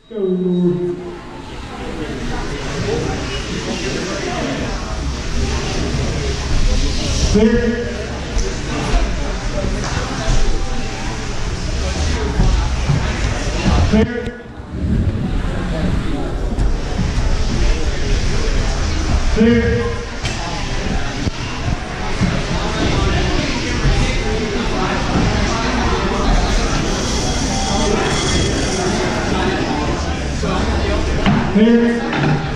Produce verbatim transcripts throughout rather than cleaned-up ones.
Go. Clear. Clear. Clear. Clear.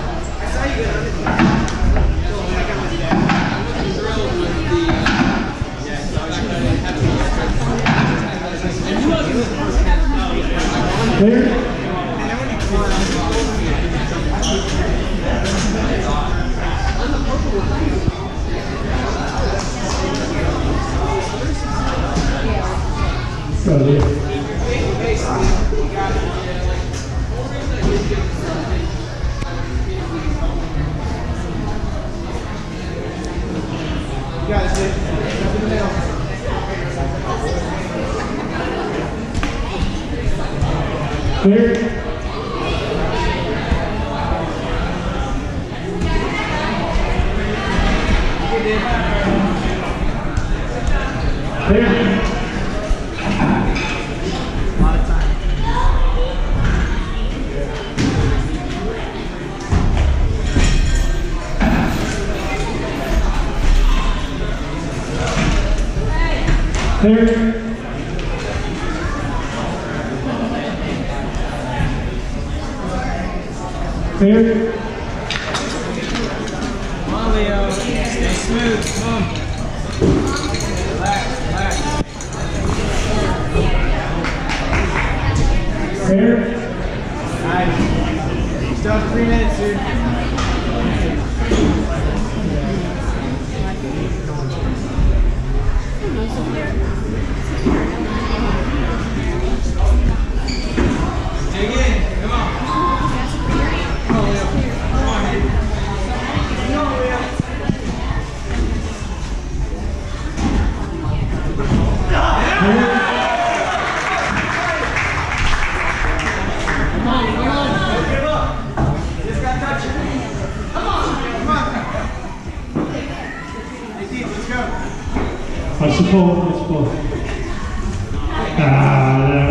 Clear. Go there. You got it, Sid. Jump in the middle. Clear. Clear. A lot of time. Clear. Clear. Come on, Leo. Stay smooth. Come on. Relax, relax. Clear. Nice. Still have three minutes, dude. Dig in. Come on. Come on, Leo. Come on, dude. Come on, Leo. Come on, come on. Don't give up. Just got to touch it. Come on. Come on. Hey, Steve, let's go. I support, I support. Ah,